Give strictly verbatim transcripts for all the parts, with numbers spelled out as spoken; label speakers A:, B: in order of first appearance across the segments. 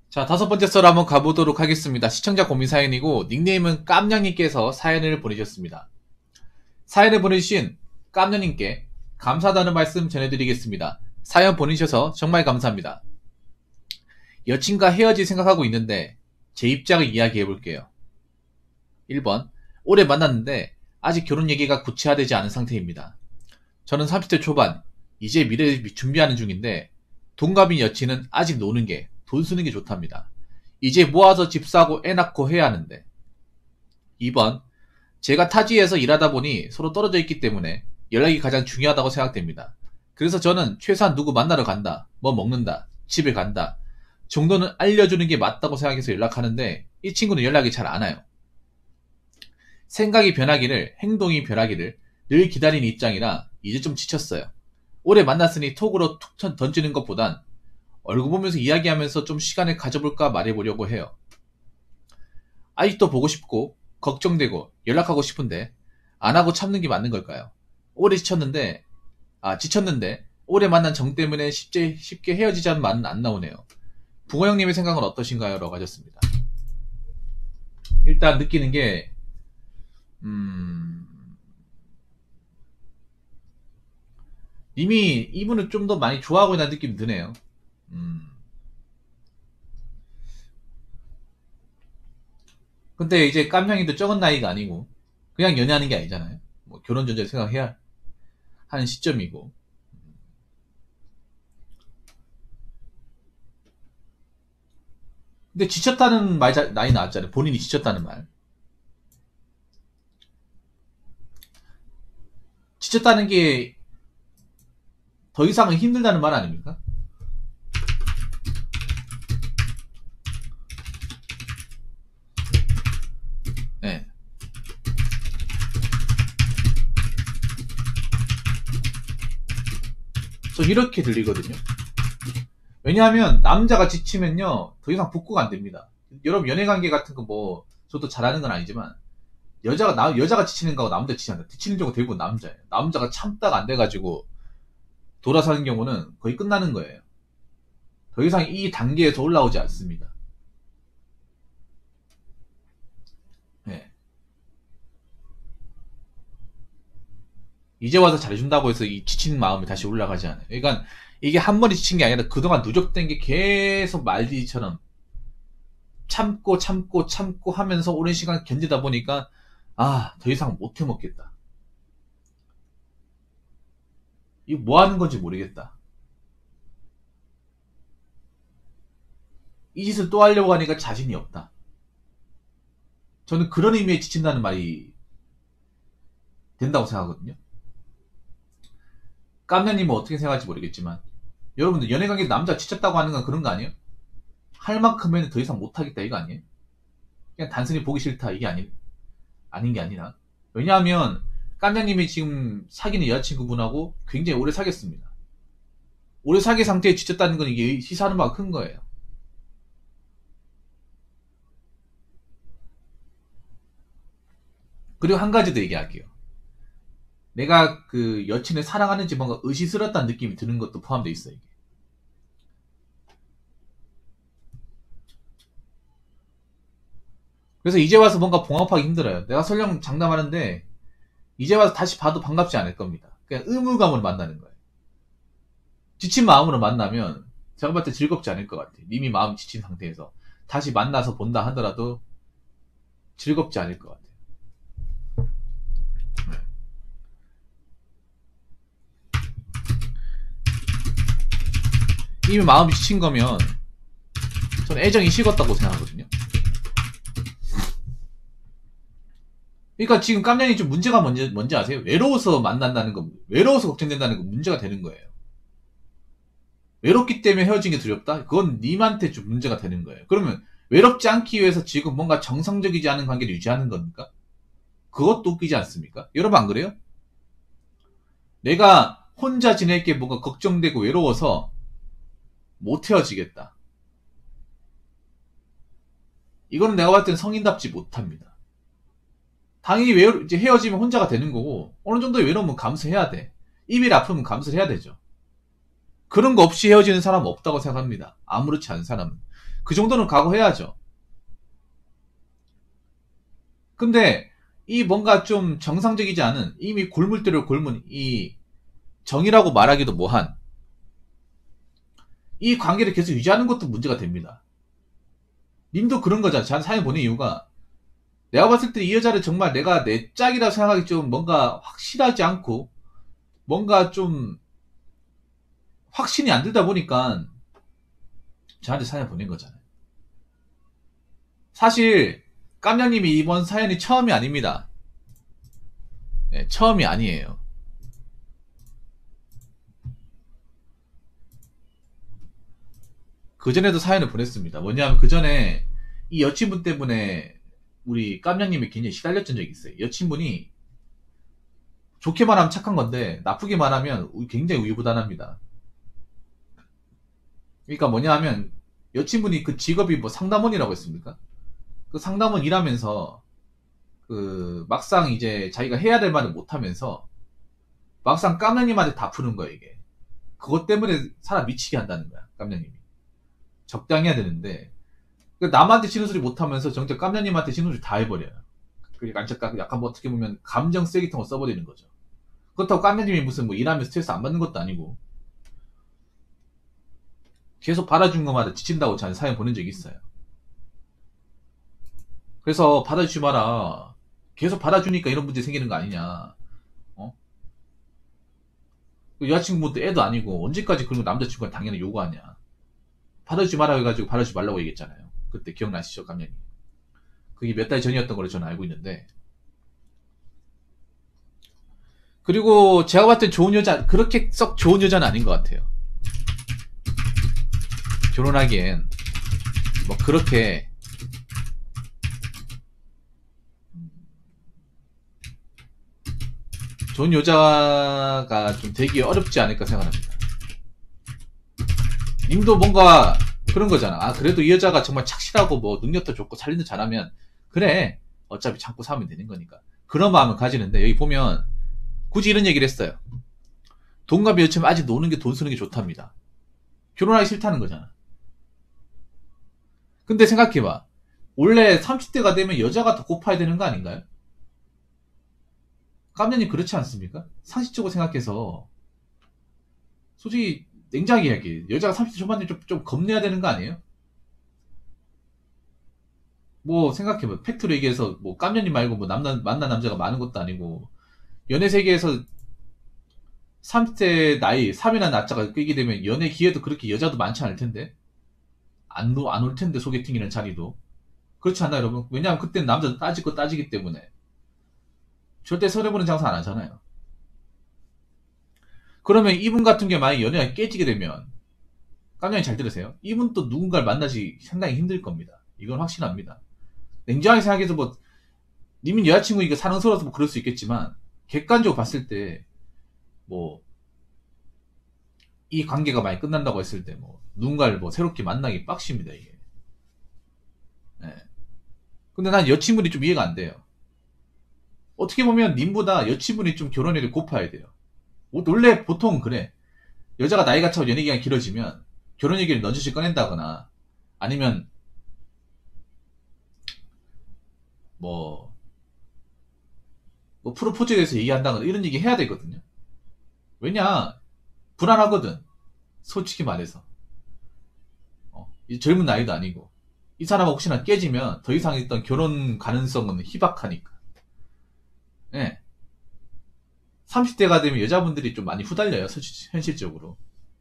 A: 자, 다섯 번째 썰 한번 가보도록 하겠습니다. 시청자 고민 사연이고 닉네임은 깜냥님께서 사연을 보내주셨습니다. 사연을 보내주신 깜냥님께 감사하다는 말씀 전해드리겠습니다. 사연 보내주셔서 정말 감사합니다. 여친과 헤어질 생각하고 있는데 제 입장을 이야기해볼게요. 일 번, 오래 만났는데 아직 결혼 얘기가 구체화되지 않은 상태입니다. 저는 삼십 대 초반, 이제 미래를 준비하는 중인데 동갑인 여친은 아직 노는 게, 돈 쓰는 게 좋답니다. 이제 모아서 집 사고 애 낳고 해야 하는데. 이 번, 제가 타지에서 일하다 보니 서로 떨어져 있기 때문에 연락이 가장 중요하다고 생각됩니다. 그래서 저는 최소한 누구 만나러 간다, 뭐 먹는다, 집에 간다 정도는 알려주는 게 맞다고 생각해서 연락하는데 이 친구는 연락이 잘 안 와요. 생각이 변하기를, 행동이 변하기를 늘 기다리는 입장이라 이제 좀 지쳤어요. 오래 만났으니 톡으로 툭 던지는 것보단 얼굴 보면서 이야기하면서 좀 시간을 가져볼까 말해보려고 해요. 아직도 보고 싶고 걱정되고 연락하고 싶은데 안 하고 참는 게 맞는 걸까요? 오래 지쳤는데 아 지쳤는데 오래 만난 정 때문에 쉽게, 쉽게 헤어지자는 말은 안 나오네요. 붕어 형님의 생각은 어떠신가요? 라고 하셨습니다. 일단 느끼는 게 음... 이미 이분을 좀 더 많이 좋아하고 있다는 느낌이 드네요. 음. 근데 이제 깜냥이도 적은 나이가 아니고 그냥 연애하는 게 아니잖아요. 뭐 결혼 전제를 생각해야 하는 시점이고. 근데 지쳤다는 말 많이 나왔잖아요. 본인이 지쳤다는 말. 지쳤다는 게 더 이상은 힘들다는 말 아닙니까? 네. 저 이렇게 들리거든요. 왜냐하면 남자가 지치면요 더 이상 복구가 안 됩니다. 여러분 연애관계 같은 거 뭐 저도 잘하는 건 아니지만 여자가 나 여자가 지치는 거하고 남자 지치는 거 지치는 경우 대부분 남자예요. 남자가 참다가 안 돼가지고 돌아서는 경우는 거의 끝나는 거예요. 더 이상 이 단계에서 올라오지 않습니다. 네. 이제 와서 잘해준다고 해서 이 지친 마음이 다시 올라가지 않아요. 그러니까 이게 한 번에 지친 게 아니라 그동안 누적된 게 계속 말디처럼 참고 참고 참고 하면서 오랜 시간 견디다 보니까 아, 더 이상 못 해먹겠다. 이거 뭐 하는 건지 모르겠다. 이 짓을 또 하려고 하니까 자신이 없다. 저는 그런 의미에 지친다는 말이 된다고 생각하거든요. 깜냥님은 어떻게 생각할지 모르겠지만 여러분들 연애관계 남자 지쳤다고 하는 건 그런 거 아니에요? 할 만큼은 더 이상 못하겠다 이거 아니에요? 그냥 단순히 보기 싫다 이게 아니, 아닌 게 아니라. 왜냐하면 깜냥님이 지금 사귀는 여자친구분하고 굉장히 오래 사귀었습니다. 오래 사귄 상태에 지쳤다는 건 이게 시사하는 바가 큰 거예요. 그리고 한 가지 더 얘기할게요. 내가 그 여친을 사랑하는지 뭔가 의심스럽다는 느낌이 드는 것도 포함되어 있어요. 이게. 그래서 이제 와서 뭔가 봉합하기 힘들어요. 내가 설령 장담하는데 이제 와서 다시 봐도 반갑지 않을 겁니다. 그냥 의무감으로 만나는 거예요. 지친 마음으로 만나면 제가 봤을 때 즐겁지 않을 것 같아요. 이미 마음 지친 상태에서 다시 만나서 본다 하더라도 즐겁지 않을 것 같아요. 이미 마음이 지친 거면 저는 애정이 식었다고 생각하거든요. 그러니까 지금 깜냥이 좀 문제가 뭔지, 뭔지 아세요? 외로워서 만난다는 거, 외로워서 걱정된다는 거 문제가 되는 거예요. 외롭기 때문에 헤어진 게 두렵다? 그건 님한테 좀 문제가 되는 거예요. 그러면 외롭지 않기 위해서 지금 뭔가 정상적이지 않은 관계를 유지하는 겁니까? 그것도 웃기지 않습니까? 여러분 안 그래요? 내가 혼자 지낼 게 뭔가 걱정되고 외로워서 못 헤어지겠다. 이거는 내가 봤을 땐 성인답지 못합니다. 당연히 외로, 이제 헤어지면 혼자가 되는 거고 어느 정도의 외로움은 감수해야 돼. 입이 아프면 감수를 해야 되죠. 그런 거 없이 헤어지는 사람은 없다고 생각합니다. 아무렇지 않은 사람은. 그 정도는 각오해야죠. 근데 이 뭔가 좀 정상적이지 않은, 이미 골물대로 골문 이 정이라고 말하기도 뭐한 이 관계를 계속 유지하는 것도 문제가 됩니다. 님도 그런 거잖아. 저한테 사연 보낸 이유가, 내가 봤을 때 이 여자를 정말 내가 내 짝이라 생각하기 좀 뭔가 확실하지 않고 뭔가 좀 확신이 안 들다 보니까 저한테 사연 보낸 거잖아요. 사실 깜냥님이 이번 사연이 처음이 아닙니다. 네, 처음이 아니에요. 그전에도 사연을 보냈습니다. 뭐냐면 그전에 이 여친분 때문에 우리 깜냥님이 굉장히 시달렸던 적이 있어요. 여친분이 좋게 말하면 착한 건데 나쁘게 말하면 굉장히 우유부단합니다. 그러니까 뭐냐 하면 여친분이 그 직업이 뭐 상담원이라고 했습니까? 그 상담원 일하면서 그 막상 이제 자기가 해야 될 말을 못하면서 막상 깜냥님한테 다 푸는 거야 이게. 그것 때문에 사람 미치게 한다는 거야 깜냥님이. 적당히 해야 되는데 남한테 치는 소리 못하면서 정작 깜냥님한테 치는 소리 다 해버려요. 그러니까 약간 뭐 어떻게 보면 감정 쓰레기통을 써버리는 거죠. 그렇다고 깜냥님이 무슨 뭐 일하면 스트레스 안 받는 것도 아니고 계속 받아준 것마다 지친다고 저한테 사연 보낸 적이 있어요. 그래서 받아주지 마라. 계속 받아주니까 이런 문제 생기는 거 아니냐. 어? 여자친구도 애도 아니고 언제까지 그런 거 남자친구가 당연히 요구하냐. 받아주지 마라 해가지고 받아주지 말라고 얘기했잖아요. 그때 기억나시죠 깜냥이. 그게 몇 달 전이었던 걸로 저는 알고 있는데. 그리고 제가 봤을 때 좋은 여자, 그렇게 썩 좋은 여자는 아닌 것 같아요. 결혼하기엔 뭐 그렇게 좋은 여자가 좀 되기 어렵지 않을까 생각합니다. 님도 뭔가 그런 거잖아. 아 그래도 이 여자가 정말 착실하고 뭐 능력도 좋고 살림도 잘하면 그래 어차피 참고 사면 되는 거니까 그런 마음을 가지는데, 여기 보면 굳이 이런 얘기를 했어요. 동갑이 여차면 아직 노는 게 돈 쓰는 게 좋답니다. 결혼하기 싫다는 거잖아. 근데 생각해봐. 원래 삼십 대가 되면 여자가 더 고파야 되는 거 아닌가요? 깜냥님 그렇지 않습니까? 상식적으로 생각해서 솔직히 냉정하게 이야기해. 여자가 삼십 대 초반에 좀, 좀 겁내야 되는 거 아니에요? 뭐 생각해봐. 팩트로 얘기해서 뭐 깜냥님 말고 뭐 남남, 만난 남자가 많은 것도 아니고 연애 세계에서 삼십 대 나이 삼 이나 낮자가 끌게 되면 연애 기회도 그렇게 여자도 많지 않을 텐데 안, 안 올 텐데 소개팅이라는 자리도. 그렇지 않나요 여러분? 왜냐하면 그때는 남자도 따질 거 따지기 때문에 절대 손해보는 장사 안 하잖아요. 그러면 이분 같은 게 만약 연애가 깨지게 되면 깜냥이 잘 들으세요. 이분 또 누군가를 만나지 상당히 힘들 겁니다. 이건 확신합니다. 냉정하게 생각해서 뭐 님은 여자친구 이거 사랑스러워서 뭐 그럴 수 있겠지만 객관적으로 봤을 때 뭐 이 관계가 많이 끝난다고 했을 때 뭐 누군가를 뭐 새롭게 만나기 빡십니다 이게. 네. 근데 난 여친분이 좀 이해가 안 돼요. 어떻게 보면 님보다 여친분이 좀 결혼일을 고파야 돼요. 원래 보통은 그래. 여자가 나이가 차고 연애기간이 길어지면 결혼 얘기를 넌지시 꺼낸다거나 아니면 뭐, 뭐 프로포즈에 대해서 얘기한다거나 이런 얘기 해야 되거든요. 왜냐 불안하거든. 솔직히 말해서 어, 이 젊은 나이도 아니고 이 사람하고 혹시나 깨지면 더 이상 있던 결혼 가능성은 희박하니까. 예. 삼십 대가 되면 여자분들이 좀 많이 후달려요. 현실적으로.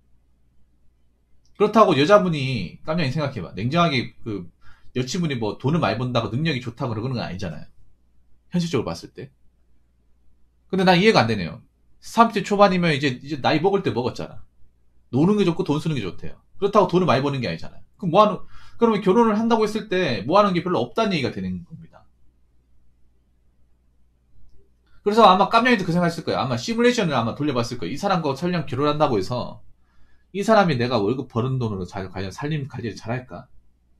A: 그렇다고 여자분이 깜냥이 생각해봐. 냉정하게 그 여친분이 뭐 돈을 많이 번다고 능력이 좋다고 그러는 건 아니잖아요. 현실적으로 봤을 때. 근데 난 이해가 안 되네요. 삼십 대 초반이면 이제 이제 나이 먹을 때 먹었잖아. 노는 게 좋고 돈 쓰는 게 좋대요. 그렇다고 돈을 많이 버는 게 아니잖아요. 그럼 뭐 하는, 그러면 결혼을 한다고 했을 때 뭐 하는 게 별로 없다는 얘기가 되는 겁니다. 그래서 아마 깜냥이도 그 생각했을 거예요. 아마 시뮬레이션을 아마 돌려봤을 거예요. 이 사람과 설령 결혼한다고 해서 이 사람이 내가 월급 버는 돈으로 잘, 과연 살림 관리를 잘할까?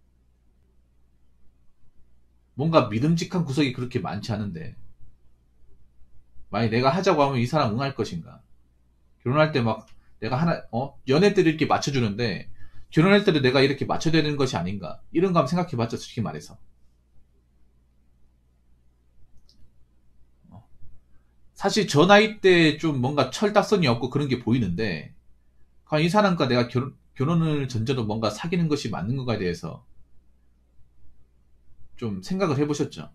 A: 뭔가 믿음직한 구석이 그렇게 많지 않은데 만약 내가 하자고 하면 이 사람 응할 것인가? 결혼할 때 막 내가 하나 어 연애 때를 이렇게 맞춰주는데 결혼할 때도 내가 이렇게 맞춰야 되는 것이 아닌가. 이런 거 한번 생각해봤죠, 솔직히 말해서. 사실 저 나이 때 좀 뭔가 철딱선이 없고 그런 게 보이는데, 과연 이 사람과 내가 결혼, 결혼을 전제로 뭔가 사귀는 것이 맞는 건가에 대해서 좀 생각을 해보셨죠?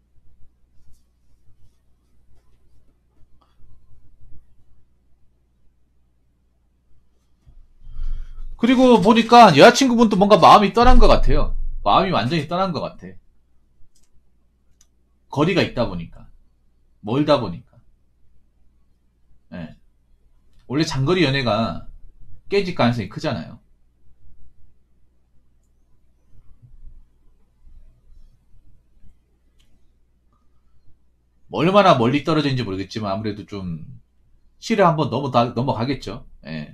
A: 그리고 보니까 여자친구분도 뭔가 마음이 떠난 것 같아요. 마음이 완전히 떠난 것 같아. 거리가 있다 보니까. 멀다 보니까. 예. 원래 장거리 연애가 깨질 가능성이 크잖아요. 뭐 얼마나 멀리 떨어져 있는지 모르겠지만 아무래도 좀 시를 한번 넘어 넘어가겠죠. 예.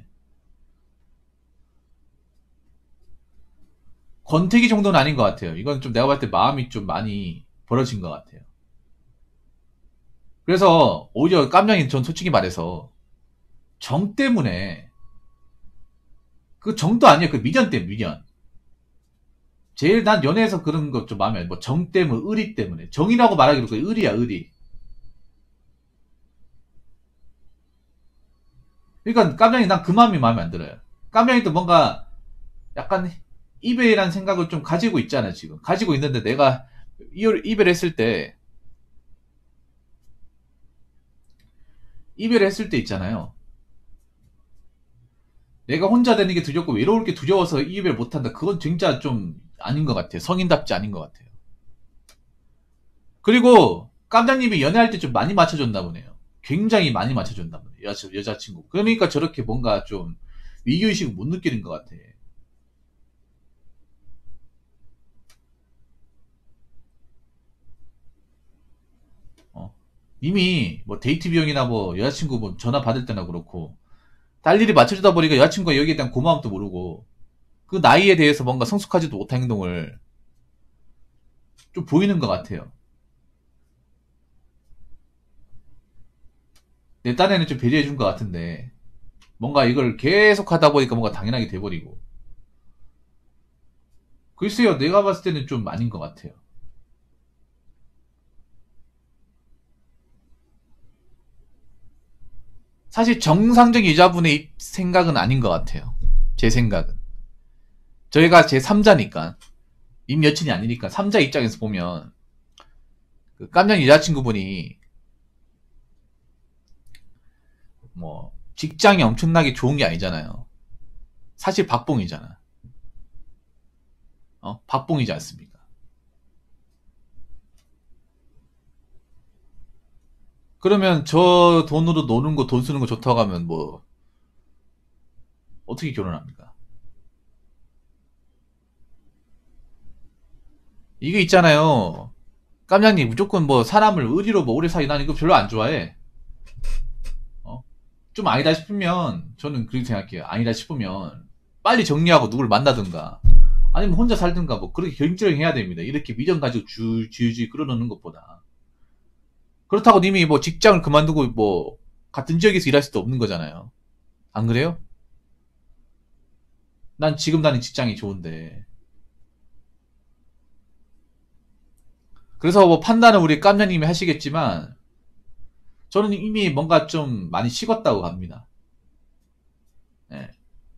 A: 권태기 정도는 아닌 것 같아요. 이건 좀 내가 봤을 때 마음이 좀 많이 벌어진 것 같아요. 그래서 오히려 깜냥이 전 솔직히 말해서 정 때문에 그 정도 아니에요. 그 미련 때문에 미련. 제일 난 연애에서 그런 것 좀 마음에 안 뭐 정 때문에 의리 때문에 정이라고 말하기로 그 의리야 의리. 그러니까 깜냥이 난 그 마음이 마음에 안 들어요. 깜냥이도 뭔가 약간 이별이라는 생각을 좀 가지고 있잖아 지금. 가지고 있는데 내가 이별했을 때 이별했을 때 있잖아요. 내가 혼자 되는 게 두렵고 외로울 게 두려워서 이별 못한다. 그건 진짜 좀 아닌 것 같아요. 성인답지 않은 것 같아요. 그리고 깜장님이 연애할 때 좀 많이 맞춰줬나 보네요. 굉장히 많이 맞춰줬나 보네요. 여자, 여자친구. 그러니까 저렇게 뭔가 좀 위기의식을 못 느끼는 것 같아. 어. 이미 뭐 데이트 비용이나 뭐 여자친구 뭐 전화 받을 때나 그렇고 딸 일이 맞춰주다 보니까 여자친구가 여기에 대한 고마움도 모르고 그 나이에 대해서 뭔가 성숙하지도 못한 행동을 좀 보이는 것 같아요. 내 딴에는 좀 배려해준 것 같은데 뭔가 이걸 계속 하다 보니까 뭔가 당연하게 돼버리고 글쎄요 내가 봤을 때는 좀 아닌 것 같아요. 사실 정상적인 여자분의 생각은 아닌 것 같아요. 제 생각은. 저희가 제 삼자니까 임 여친이 아니니까 삼자 입장에서 보면 그 깜냥 여자친구분이 뭐 직장이 엄청나게 좋은 게 아니잖아요. 사실 박봉이잖아. 어? 박봉이지 않습니까? 그러면 저 돈으로 노는 거, 돈 쓰는 거 좋다고 하면 뭐 어떻게 결혼합니까? 이게 있잖아요. 깜냥님 무조건 뭐 사람을 의리로 뭐 오래 사귀 난 이거 별로 안 좋아해. 어? 좀 아니다 싶으면 저는 그렇게 생각해요. 아니다 싶으면 빨리 정리하고 누굴 만나든가 아니면 혼자 살든가 뭐 그렇게 결정을 해야 됩니다. 이렇게 미련 가지고 주, 주주지 끌어놓는 것보다. 그렇다고 님이 뭐 직장을 그만두고 뭐 같은 지역에서 일할 수도 없는 거잖아요. 안 그래요? 난 지금 다니는 직장이 좋은데. 그래서 뭐 판단은 우리 깜냥님이 하시겠지만 저는 이미 뭔가 좀 많이 식었다고 갑니다. 예.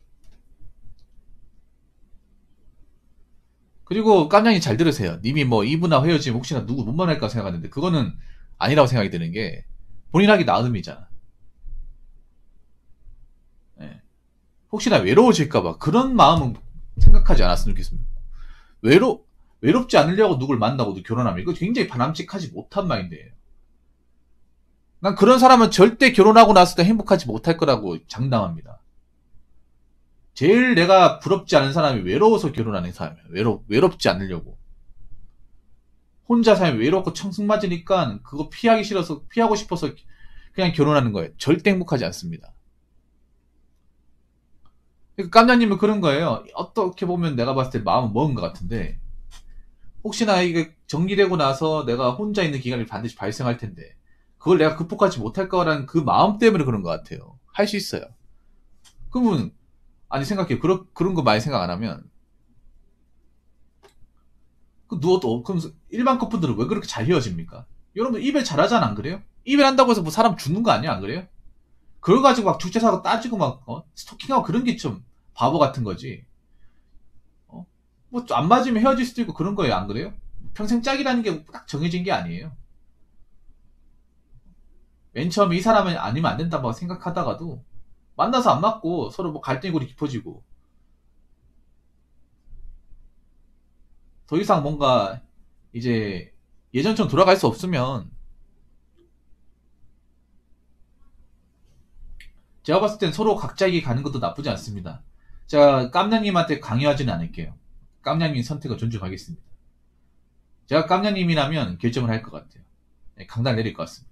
A: 그리고 깜냥이 잘 들으세요. 님이 뭐 이분하고 헤어지면 혹시나 누구 못 만날까 생각하는데 그거는 아니라고 생각이 드는 게 본인 하기 나름이잖아. 예. 혹시나 외로워질까봐 그런 마음은 생각하지 않았으면 좋겠습니다. 외로 외롭지 않으려고 누굴 만나고 결혼하면 이거 굉장히 바람직하지 못한 마인드예요. 난 그런 사람은 절대 결혼하고 나서 도 행복하지 못할 거라고 장담합니다. 제일 내가 부럽지 않은 사람이 외로워서 결혼하는 사람이야. 외롭, 외롭지 않으려고. 혼자 살면 외롭고 청승 맞으니까 그거 피하기 싫어서, 피하고 싶어서 그냥 결혼하는 거예요. 절대 행복하지 않습니다. 그러니까 깜냥님은 그런 거예요. 어떻게 보면 내가 봤을 때 마음은 먹은 것 같은데, 혹시나 이게 정리되고 나서 내가 혼자 있는 기간이 반드시 발생할 텐데, 그걸 내가 극복하지 못할 거라는 그 마음 때문에 그런 것 같아요. 할 수 있어요. 그러면 아니 생각해. 그런 그런 거 많이 생각 안 하면 그 누워도 그럼 일반 커플들은 왜 그렇게 잘 헤어집니까? 여러분 이별 잘하잖아 안 그래요? 이별한다고 해서 뭐 사람 죽는 거 아니야 안 그래요? 그걸 가지고 막 죽제사고 따지고 막 어? 스토킹하고 그런 게 좀 바보 같은 거지. 어? 뭐 안 맞으면 헤어질 수도 있고 그런 거예요 안 그래요? 평생 짝이라는 게 딱 정해진 게 아니에요. 맨 처음에 이 사람은 아니면 안 된다고 생각하다가도 만나서 안 맞고 서로 뭐 갈등이 깊어지고 더 이상 뭔가 이제 예전처럼 돌아갈 수 없으면 제가 봤을 땐 서로 각자에게 가는 것도 나쁘지 않습니다. 제가 깜냥님한테 강요하지는 않을게요. 깜냥님 선택을 존중하겠습니다. 제가 깜냥님이라면 결정을 할 것 같아요. 네, 강단 내릴 것 같습니다.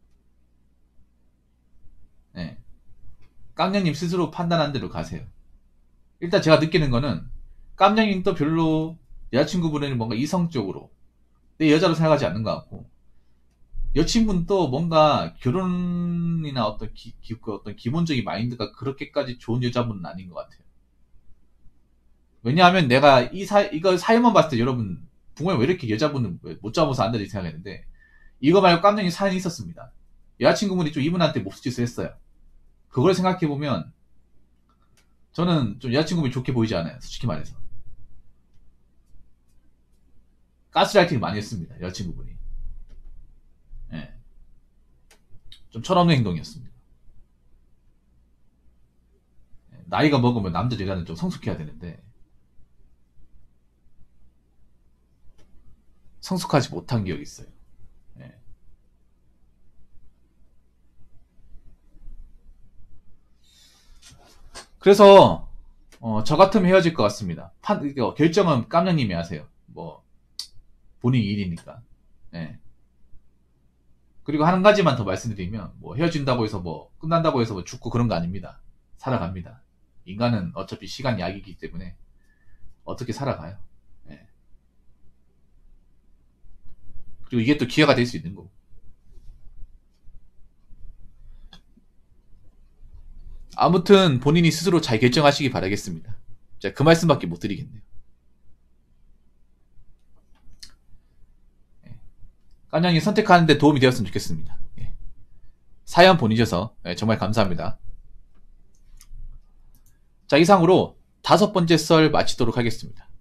A: 네. 깜냥님 스스로 판단한 대로 가세요. 일단 제가 느끼는 거는 깜냥님도 별로 여자친구분을 뭔가 이성적으로 내 여자로 생각하지 않는 것 같고 여친분 또 뭔가 결혼이나 어떤 기, 기, 그 어떤 기본적인 마인드가 그렇게까지 좋은 여자분은 아닌 것 같아요. 왜냐하면 내가 이 사, 이거 사연만 봤을 때 여러분, 부모님 왜 이렇게 여자분은 못 잡아서 안 되지 생각했는데, 이거 말고 깜짝이 사연이 있었습니다. 여자친구분이 좀 이분한테 몹쓸짓을 했어요. 그걸 생각해보면, 저는 좀 여자친구분이 좋게 보이지 않아요. 솔직히 말해서. 가스라이팅을 많이 했습니다. 여자친구분이. 예. 좀 철없는 행동이었습니다. 나이가 먹으면 남자 여자는 좀 성숙해야 되는데 성숙하지 못한 기억이 있어요. 예. 그래서 어, 저 같으면 헤어질 것 같습니다. 판, 결정은 깜냥님이 하세요. 뭐 본인 일이니까. 예. 그리고 한 가지만 더 말씀드리면 뭐 헤어진다고 해서 뭐 끝난다고 해서 뭐 죽고 그런 거 아닙니다. 살아갑니다. 인간은 어차피 시간 약이기 때문에 어떻게 살아가요. 예. 그리고 이게 또 기회가 될 수 있는 거고. 아무튼 본인이 스스로 잘 결정하시기 바라겠습니다. 제가 그 말씀밖에 못 드리겠네요. 예. 깜냥이 선택하는 데 도움이 되었으면 좋겠습니다. 예. 사연 보내주셔서 예, 정말 감사합니다. 자, 이상으로 다섯 번째 썰 마치도록 하겠습니다.